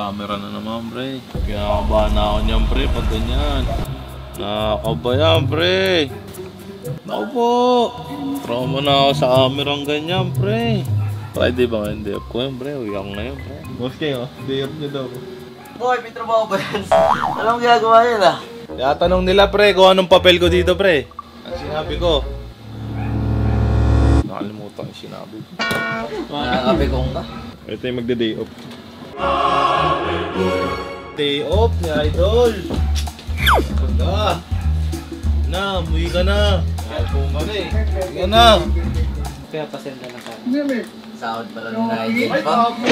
camera na naman, pre. Kinakabahan na ako niyan, pre, pag ganyan. Nakakaba yan, pre. Naku po. Trauma na ako sa camera ng ganyan, pre. Pwede ba nga yung day off ko yun, pre? Uwi ako ngayon, pre. Boss King, day off niyo daw. Boy, may trabaho ba yan? Anong ginagawa yan, ah? Kaya tanong nila, pre, kung anong papel ko dito, pre. Ang sinabi ko. Nakalimutan yung sinabi ko. Nakakapigong ka? Ito yung magda-day off. Day off ni Idol. Pagka. Na, umuwi ka na. Ay, kung ka na eh. Umuwi ka na. Kaya pasenda lang ka. Sahod pala ng Nigel pa.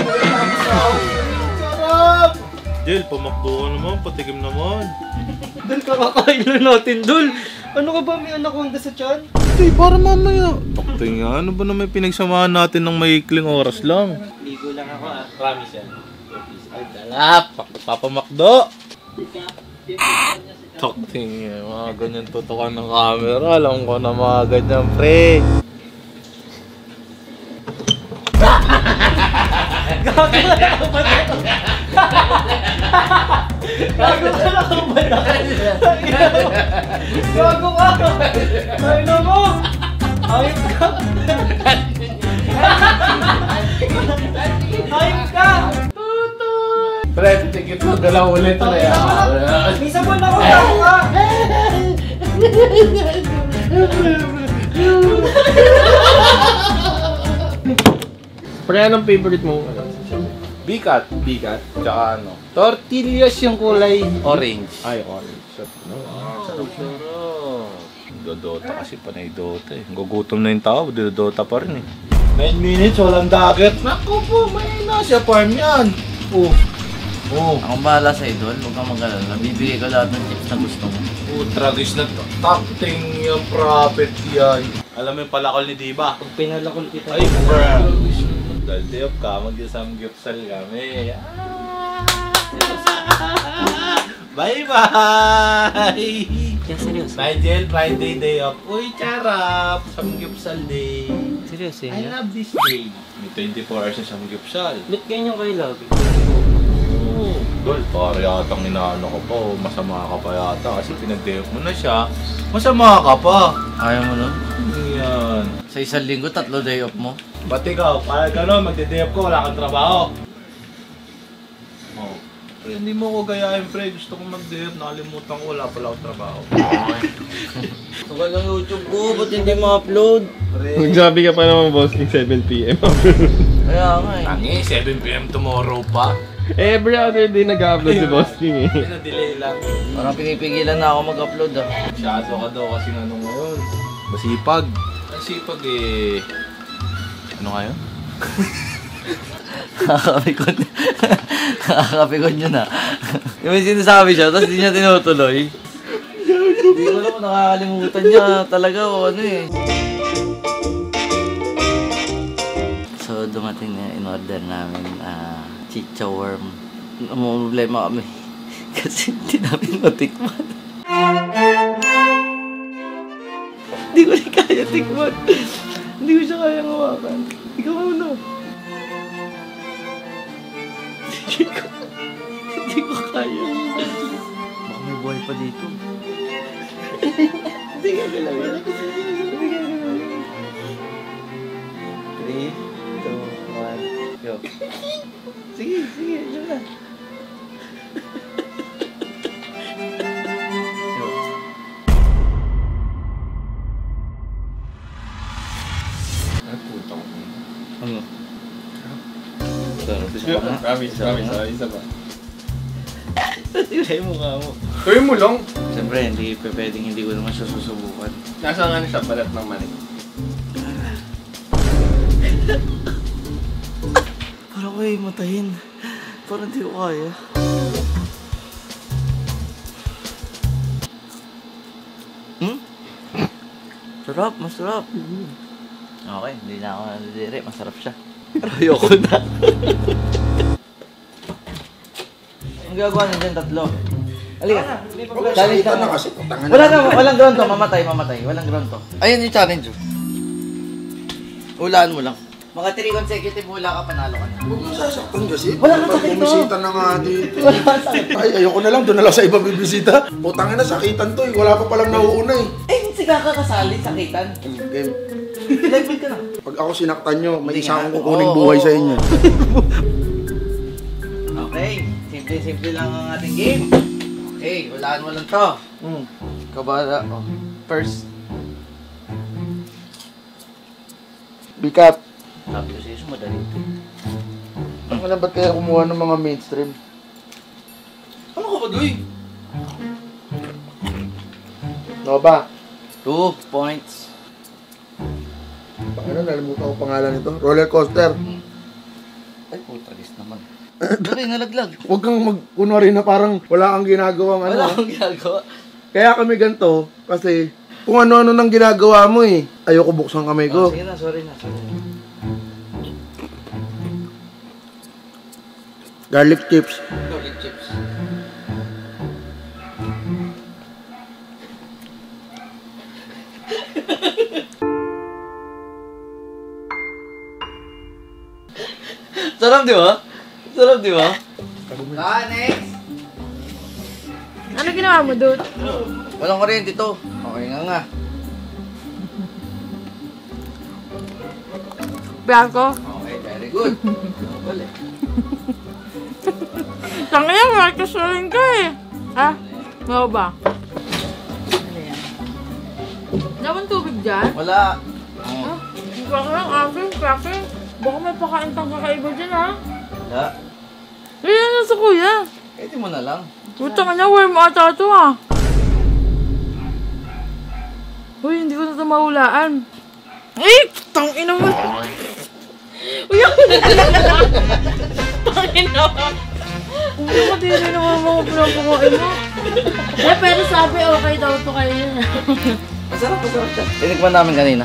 Sarap! Jel, pamakdo ka naman, patikim naman. Dol, kakakain lang natin, Dol. Ano ka ba, may anaconda sa tiyan? Hindi, para mamaya. Takting nga, ano ba na may pinagsamahan natin ng maikling oras lang? Ligo lang ako, ah. Promise yan. Ay, dalap! Papamakdo! Takting nga, mga ganyan tutukan ng camera. Alam ko na mga ganyan, pre. Gago na ako ba ito? Gago na ako ba ito? Gago ka! Ay na mo! Ayop ka! Ayop ka! Pre, titikit mo, dalaw ulit na yan. May sabon ako, gago ka! Pre, anong favorite mo? Bikat. Bigat? Tsaka ano? Tortillas yung kulay orange. Ay, orange. Sarap. Dodota kasi panay Dota eh. Gugutom na yung tao, Dodota pa rin eh. 9 minutes, walang dagat. Naku po, may nasa farm yan. Oh. Ako bahala sa idol, huwag kang mag-alala. Bibigay ko lahat ng tips na gusto mo. Tragis na takting yung profit yan. Alam mo yung palakol ni Diba? Pag pinalakol kita. Ay, bro. Daldeo ka, mag-samgyupsal kami. Bye-bye! Kaya seryoso? Nigel, Friday day off. Uy, charap! Samgyupsal day. Seryoso I yun? love this day. May 24 hours na samgyupsal. Ba't ganyan kayo lagi? Dol, pare yatang inaano ko pa. Masama ka pa yata kasi pinag-day off mo na siya. Masama ka pa. Ayaw mo nun? Yan. Sa isang linggo, 3 day off mo? Ba't ikaw? Para gano'n, magde-day off ko, wala kang trabaho. Oh. Pre, hindi mo ko gayahin, pre. Gusto kong mag-day off, nakalimutan ko, wala pala akong trabaho. Tugal ang YouTube ko, ba't hindi ma-upload? Pre. Magsabi ka pa naman, Boss King, 7 PM. Kaya nga eh. Tangi, 7 PM tomorrow pa. Every other day nag-upload si Boss King eh. Pina-delay lang. Parang pinipigilan na ako mag-upload ah. Masyado ka daw kasi ano ngayon. Masipag. Ang sipag eh. Ano nga yun? Nakakapikon yun ah. Yung may sinasabi siya, tapos di niya tinutuloy. Hindi ko naman nakakalimutan niya talaga o ano eh. So dumating na in-order namin chicha worm. Ang problema kami kasi hindi namin matikman. Hindi ko rin kaya tikman. Hindi ko siya kaya ngawakan. Ikaw muna. Hindi ko kaya. Baka may buhay pa dito. Hindi ka galawin. Hindi ka galawin. 3, 2, 1, go. Sige, sige. Diyan na. Ano? Sarap. Promise, isa pa. Ilay mo nga mo. Tuloy mo lang. Siyempre, hindi pwedeng hindi ko naman siya susubukan. Nasa nga siya, balat ng manik. Parang ko matahin. Parang di ko kaya. Sarap, masarap. Okay, hindi na ako nadidiri. Masarap siya. Pero ayoko na. Ang gagawa na dyan, 3. Halika. Challenge na kasi. Walang ground to. Mamatay. Walang ground to. Ayun yung challenge. Ulaan mo lang. Mga 3 consecutive hula ka, panalo ka na. Huwag mo sasaktan kasi. Wala kang sakit, no? Bumisita na nga dito. Wala kang sakit. Ay, ayoko na lang. Doon na lang sa iba bibisita. Putangin na, sakitan to eh. Wala pa palang nauuna eh. Eh, sige ka kasali, sakitan. Game. Level ka na. Pag ako sinaktan nyo, may Hindi isa nga. akong kukuning Oo, buhay oo, sa inyo. Okay, simple-simple lang ang ating game. Okay, walaan mo lang to. Kabala. Oh. First. Bikat. Sabi ko sa'yo, madali ito. Ang alam ba't kaya kumuha ng mga mainstream? Ano ka ba, Doy? No ba? 2 points. Ano, nalimutan ko pangalan nito. Roller coaster. Ay, putagis naman. Doy, nalaglag. Huwag kang kunwari na parang wala kang ginagawang ano. Wala akong ginagawa. Kaya kami ganito, kasi kung ano-ano nang ginagawa mo eh. Ayoko buksan kamay Oh, ko. sige na, sorry na. Garlic chips. Garlic chips. Sarap, di ba? Sarap, di ba? Next! Ano ginawa mo, dude? Walang kuryente to. Okay nga. Biyak ko? Okay, very good. Wala. Tangina, markas na rin ka eh. Ha? Ano ba? Ano yan? Naman tubig dyan? Wala. Ah, baka lang akin, kape. Baka may pakaintang kakaiba dyan, ha? Wala. Eh, ano sa kuya? Pwede mo na lang. Putang ina, worm ata ito, ha? Uy, hindi ko na ito mahulaan. Ay, tangina mo. Uy, ako na. Tangina mo. Uy, ako din naman mga pinapakuin mo. Eh, pero sabi, okay daw ito kayo yun. Masarap siya. Tinikman namin kanina.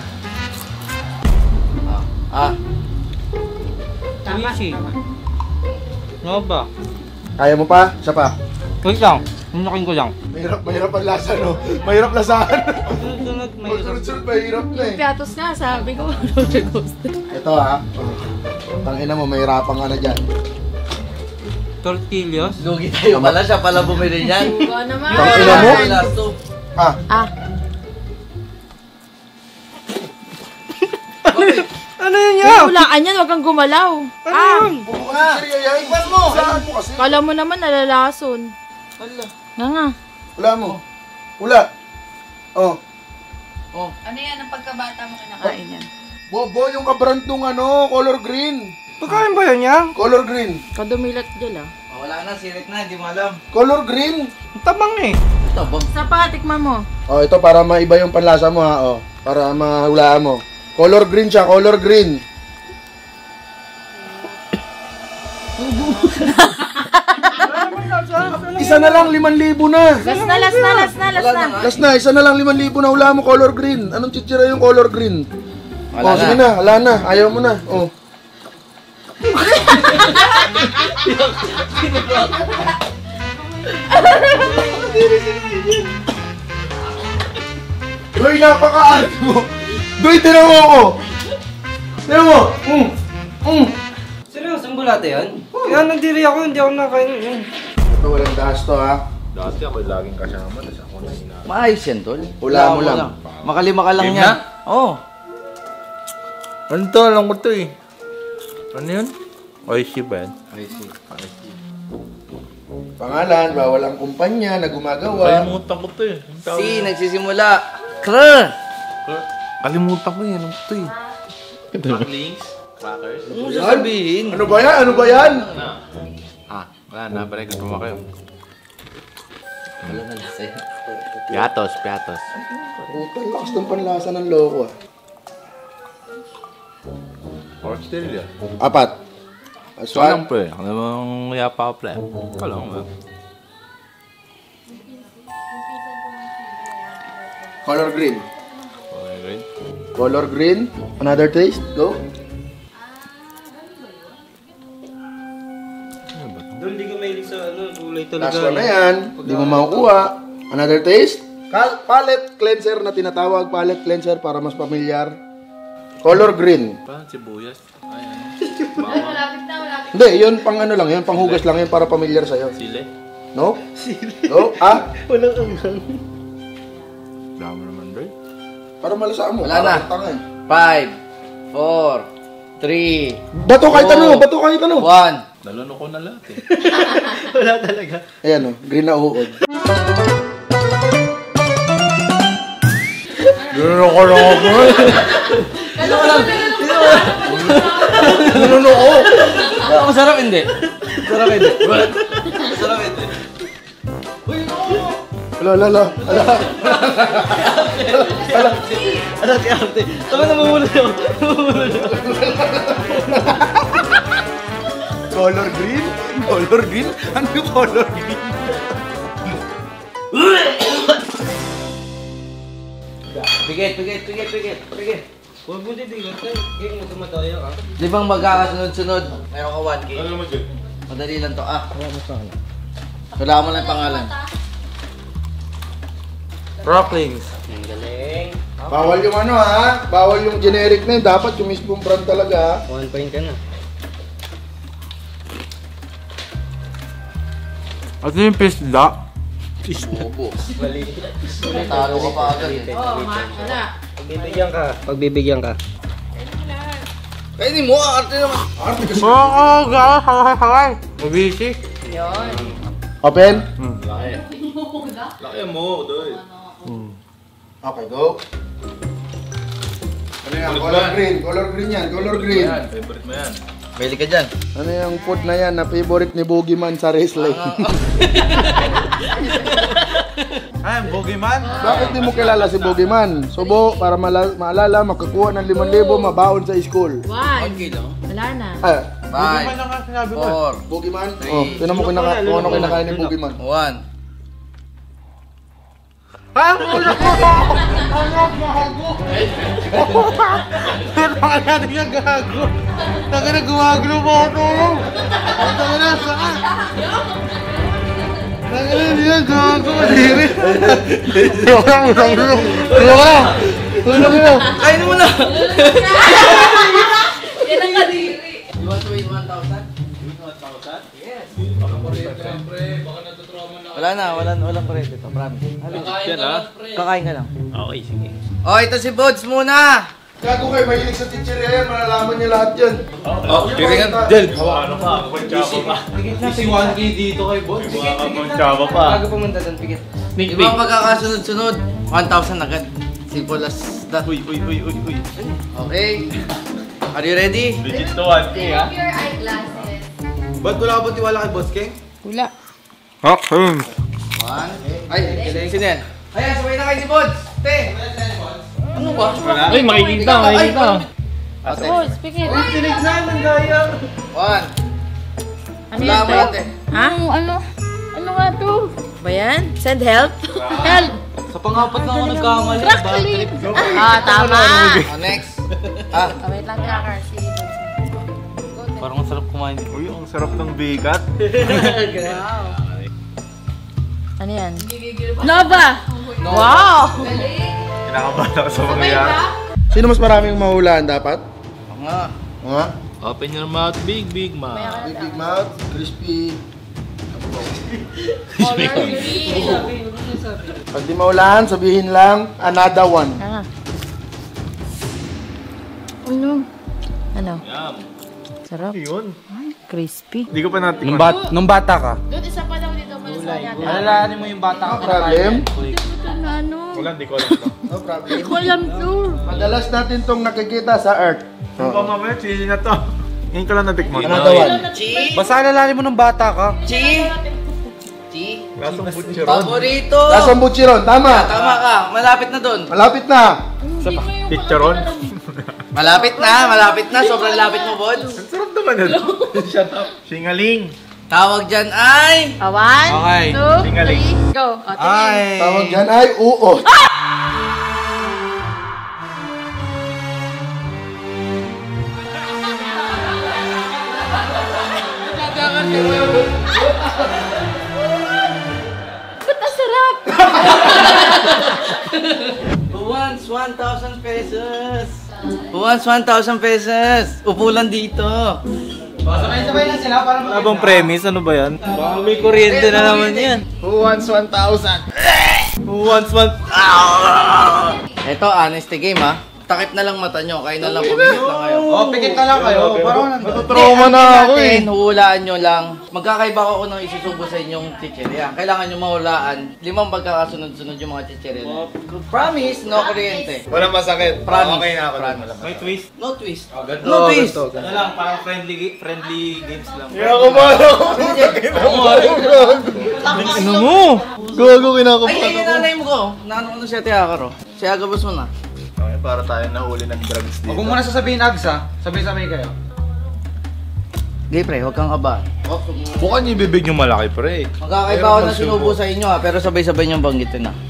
Tama, tama. Ano ba? Kaya mo pa? Isa pa? Wait lang. Nunakin ko lang. Mahirap ang lasa, no? Mahirap lasahan. Sunod-sunod may Magsunod-sunod, mahirap na eh. Piatos nga, sabi ko, roller coaster. Ito ha. Tangina mo, mahirapan ka na dyan. tortillas. Lugi tayo pala. Siya pala bumili niyan. Ikaw naman. Tangina mo? Last two. Ah, Ah, Ano yun hulaan yan, huwag kang gumalaw. buko ka si Siriya. Ikwan mo! Saan mo kasi? Kala mo naman nalalason. Hala. Nga nga. Wala mo. Wala. Oh. Ano yan, ang pagkabata mo kinakain yan? Bobo, yung kabrand nung ano, color green. Pagkain ba yan yan? Color green. Kadumilat dyan ah. Oh, wala na. Sirit na. Hindi mo alam. Color green. Ang tabang eh. Ito, bang. Sa pa, tikman mo. Oh, ito para maiba yung panlasa mo ha. Oh, para mahulaan mo. Color green siya, color green. Isa na lang, 5,000 na. Last na, last na, last na, last na. Last na, isa na lang 5,000 na hula mo, color green. Anong chichira yung color green? Wala Oh, sige na, wala na. Ayaw mo na. Oh. Doy, napaka-art mo. Doy, tinan mo ako. Tinan mo. Seryoso, ang bulate yan? Kaya nandiri ako, hindi ako nakain yun. Ito, walang gas to ha. Dati ako laging kasama. Tapos ako na Maayos yan, tol. Wala mo lang. Makalima ka lang Game yan. na? Oo. Ano to? Alam ko to eh. Ano yun? Oishi ba yan? I see. Pangalan, bawal ang kumpanya na gumagawa. Kalimutan ko to eh. Ang tawag Si, yun? nagsisimula. Krr! Kalimutan ko yan. Ano to eh? Links? Crackers? Ano mo sasabihin? Ano ba yan? Ano ba yan? Wala na. Balik ko kayo. Wala na lang sa'yo. Piatos, piatos. Puta, lakas ng panlasa ng loko ah. Australia. 4. Ito lang pre. Alam mo ang yapa ka pre. Ito lang ba? Color green. Okay, great. Color green. Another taste. Go. Doon, hindi ko mahilig sa gulay Last talaga. one na yan. Hindi mo makukuha. Another taste. Palette cleanser na tinatawag. Palette cleanser para mas pamilyar. Color green. Parang sibuyas. Ay, malapit na, malapit. Hindi, yun pang ano lang, yun pang hugas lang, yun para pamilyar sa'yo. Sili. No? No? Ah? Walang anghang. Dami naman, bro. Para malasaan mo. Wala na. Parang tanga eh. 5, 4, 3, Bato kahit Oh. ano, bato kahit ano. 1. Nalunok ko na lahat eh. Wala talaga. Ayan o, green na uod. Nalunok ko lang ako. Nununok ko. Masarap hindi. Masarap hindi. Masarap hindi. Ala, ala, ala. Ano si Arte? Tama namumulot ako. Color green? Color green? Ano yung color green? Pigit. Huwag mo titigan tayo. Kaya mo tumataya ka. Di bang magkakasunod-sunod? Meron ka 1K. Ano mo dyan? Madali lang to. Wala mo lang yung pangalan. Rocklings. Ang galing. Bawal yung ano ha? Bawal yung generic na yun. Dapat yung mismong brand talaga ha? 1 point ka na. At yung pisda? Bobo. Mali. Talo ka pa agad eh. Oo, wala. Pagbibigyan ka. Kainin mo, Arte naman. Oo, gano'n. Hakay. Mabisi. Yun. Open? Laki mo, doy. Okay, go. Ano yan? Color green. Color green yan. Color green. Favorite mo yan. Bili ka dyan. Ano yung food na yan na favorite ni Boogeyman sa wrestling? Ay, Boogeyman? Bakit di mo kilala si Boogeyman? Subo, para maalala, makakuha ng 5,000, mabaon sa school. 1. kilo. Wala na. Ah, 5, 4, Boogeyman? Oh, tinan mo kung ano kinakain ni Boogeyman. 1. Ah, muna ko! Ano natin yung gago? Taga na gumaglo mo ako! Taga na saan? Taga na niya gago! Diri! Tulong lang! Tulong lang! Tulong lang! Kainin mo na! Yan ang kadiri. You want to win 1,000? Walang kurente to, promise. Yan ah. Kakain ka lang. Okay, sige. Oh, ito si Bods muna! Gago kayo, mahilig sa teacher yan, malalaman niya lahat yan. Oh, tiringan. Del! Ano pa? Konchaba pa. Si 1K dito kay Boss. Konchaba pa. Bago pumunta doon, pigit. Di ba pagkakasunod-sunod? 1,000 agad. Simple as that. Uy. Okay. Are you ready? Legit to 1K ha? Your eyeglasses. Ba't wala ka ba tiwala kay Boss King? Wala. Action! 1. Ay, sino yan? Ayan, sabay na kayo ni Bods. Te! Ano ba? Ay, makikita. Ate. Oh, speaking. Tinignan ng gaya. 1. Ano Wala yan, mo te? ate. Ha? Ano nga to? Ba yan? Send help? Help! Sa pangapat na ako nagkamali. Crackling! Ah, tama! Oh, next. Ah, Wait lang, Cracker. Si Parang ang sarap kumain. Uy, ang sarap ng bigat. Wow. Ano yan? Nova! Wow! Kinakabahan ako sa mangyayari. Sino mas maraming mahulaan dapat? nga. Nga? Open your mouth, big mouth. Big mouth, crispy. Color green. Pag di mahulaan, sabihin lang, another one. Ah. Ano? Ano? Yum. Sarap. Yun. Ay, crispy. Hindi ko pa natin. Nung bata ka, Doon, isa pa daw dito. alalahanin mo yung bata No problem. Ano? Wala, hindi ko alam to. No problem. Hindi ko alam to. Madalas natin tong nakikita sa Earth. Ano pa mamaya, chili na to. Ngayon ko lang natikman. Another one. Basta alalahanin mo nung bata ka. Chi! Lasang butcheron. Paborito! Lasang buchiron, tama. Tama ka. Malapit na dun. Malapit na. Chicharon. Malapit na. Sobrang lapit mo, Bods. Ang sarap naman na. Shut up. Singaling. Tawag dyan ay... 1, Okay. 2, Tingaling. 3, go. O, tingin. Tawag dyan ay uot. Ba't ang sarap? Once 1,000 pesos? Who wants 1,000 pesos? Upo lang dito. Sabay-sabay lang sila para abang premise, ano ba yan? Baka may kuryente na naman yan. Who wants 1,000? Who wants one? Ito, honesty game ha. Takip na lang mata nyo, kayo na lang pumilit lang kayo. Oh, pikit na lang kayo. Parang Trauma na ako eh. Hulaan nyo lang. Magkakaiba ako ng isusubo sa inyong chichirya. Kailangan nyo mahulaan 5 pagkakasunod-sunod yung mga chichirya. Promise, no kuryente. Walang masakit. Promise. Okay na ako. Promise. may twist. No twist. Ganito, No twist. ganito. Ano lang, parang friendly games lang. Kaya ako ba? Ano mo? Gago Ay, kinakabahan yung nanay mo ko. Nanay ko na siya Tiakaro. Si Agabos mo na. Okay, para tayo nahuli ng drugs dito. Huwag mo muna sasabihin, Ags ha. Sabay-sabay kayo. Gay pre, huwag kang kaba. Bukan yung bibig yung malaki, pre. Magkakaiba ako ng sinubo sa inyo ha, pero sabay-sabay niyong banggitin na.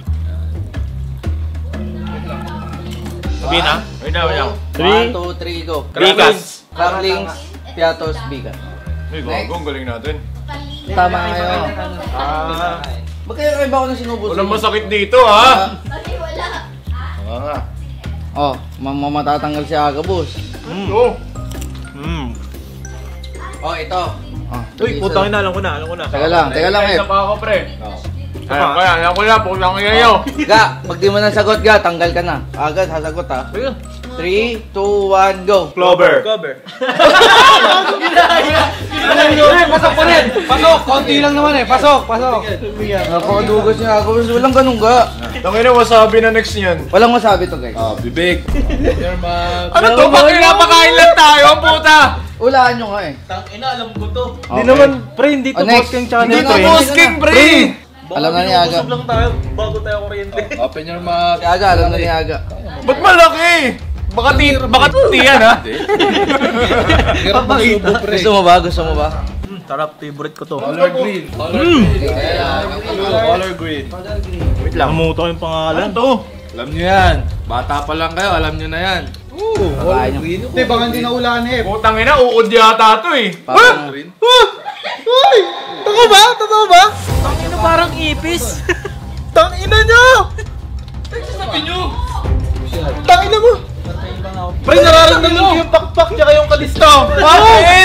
Sabihin na. Wait na. 1, 2, 3, go. Bigas. Cracklings, Piatos, Bigas. Ay, gago, ang galing natin. Tama kayo. Magkakaiba ako ng sinubo sa Walang inyo. masakit dito ha. Oo nga. Oh, matatanggal si Agabos. Oh. Oh, ito. Uy, putang ina, alam ko na. Teka lang, Isa pa ako, pre. Kaya, alam ko na, putang ina nyo. Ga, pag di mo na sagot, Ga, tanggal ka na. Agad, sasagot ha. 3, 2, 1, go. Clover. Pasok pa rin! Pasok! Konti lang naman eh. Pasok! Napakadugas niya Agabos. Walang ganun, Ga. Tangina, wasabi na next niyan. Walang masabi to, guys. Bibig. Ano to? Bakit napakain lang tayo, ang puta? Ulaan nyo nga eh. Hindi naman, pre, hindi to Oh, next. boss king channel, Hindi Ito, na, pre. boss king, pre! Alam na ni Aga. lang tayo bago tayo kuryente. Open your mouth. Si Aga, alam na ni Aga. Ba't malaki? Baka tiyan, ha? Hirap magsubo, pre. Gusto mo ba? Gusto mo ba? Sarap, favorite ko to. Color green. Color green. Wait lang. Namuto yung pangalan. Ano to? Alam nyo yan. Bata pa lang kayo, alam nyo na yan. Babae nyo. Hindi, baka hindi na ulan eh. Putang ina, uod yata to eh. Parang Green. Totoo ba? Totoo ba? Tangina parang ipis. Tangina nyo! Tangina mo! Pre, nararamdaman ko yung pakpak tsaka yung kalisto. Bakit?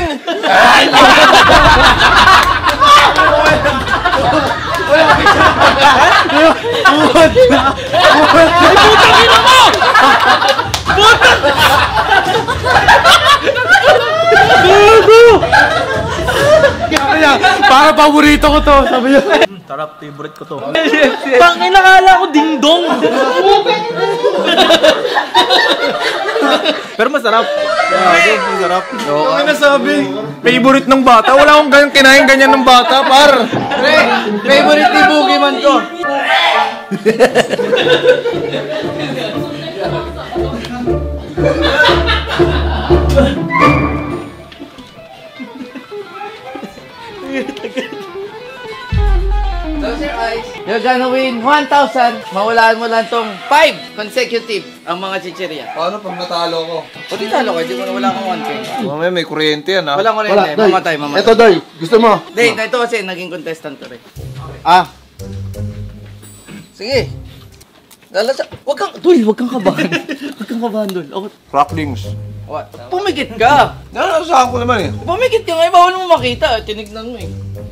Para paborito ko to, sabi niya. Sarap, favorite ko to. Tangin, nakala ko dingdong. Pero masarap. Masarap. Ang nasabi, favorite ng bata. Wala akong kinain ganyan ng bata, par. Pre, favorite ni Boogie man ko. Close your eyes. You're gonna win 1,000. Mawalaan mo lang tong 5 consecutive ang mga chichirya. Paano pag natalo ko? Kung di talo ka, di mo na wala kang 1K. Mamaya may kuryente yan, ha? Walang Wala, kuryente. Day. Mamatay. Ito, Day. Gusto mo? Hindi, ito kasi naging contestant to rin. Ah. Sige. Lalasa. Wag kang, Dul, wag kang kabahan. Wag kang kabahan, Dul. Ako, Cracklings. what? Pumikit ka. Narasahan ko naman eh. Pumikit ka nga, bawal mo makita. Tinignan mo eh.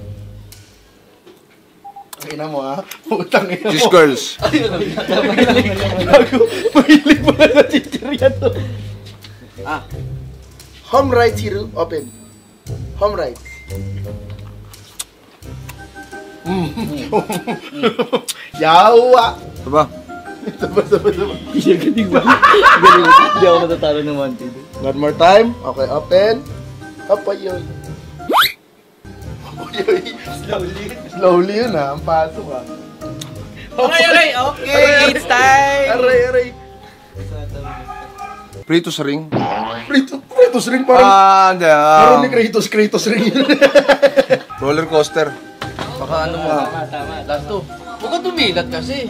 Ina mo, ha? Putang ina mo. Cheese girls. Mahilig mo na sa chichirya to. Ah. Home right, Hiro. Open. Home right. Yawa! Diba? Saba. Hindi ako matatalo ng 1K. One more time. Okay, open. Apayoy. Slowly yun, ha? Ang pasok, ha? Okay, it's time! Aray. Pritos ring. Kratos ring parang... Hindi. Parang ni Kratos ring yun. Roller coaster. Baka ano mo. Last two. Huwag ka tumilat kasi.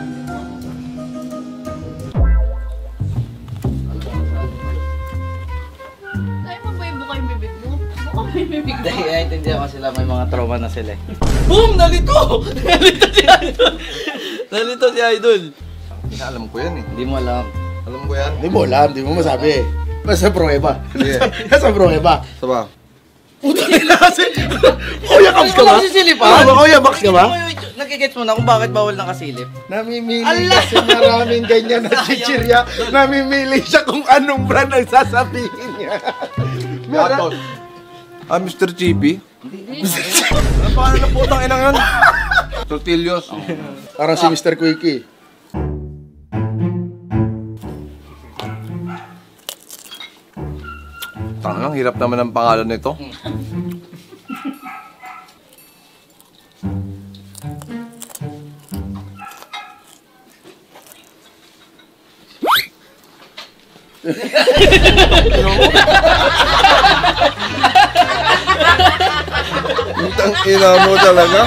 Kaya mo ba ibuka yung bibig mo? Buka mo yung bibig mo. Dahil naiintindihan ko sila, may mga trauma na sila eh. Boom! Nalito! Nalito si Idol! Nalito si Idol! Alam ko yan eh. Hindi mo alam. Alam ko yan. Hindi mo alam, hindi mo masabi. Basta prueba. Sige. Basta prueba. Saba. Puta nila kasi. Kuya Kams ka ba? Nagsisilip Kuya Max ka ba? Nagigets mo na kung bakit bawal nakasilip. Namimili kasi maraming ganyan na chichirya. Namimili siya kung anong brand ang sasabihin niya. Gatos. Mr. Chippy? Ano pa na putang inang yun? Tortillos. Parang si Mr. Quickie. Tangang, hirap naman ang pangalan nito. Putang ina mo talaga.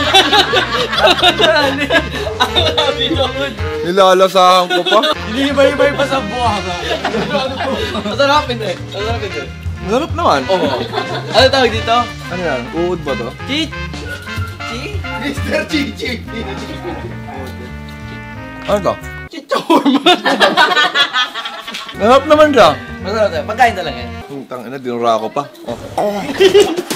Nilalasahan ko pa. Hinihibay-hibay pa sa buha ka. Masarap hindi. Masarap hindi. Masarap naman. Oo. Ano tawag dito? Ano yan? Uod ba to? Chi? Mr. Chichi. Ano to? Chichorm. Masarap naman siya. Masarap tayo. Pagkain talaga yan. Putang ina, dinura ko pa. Oh.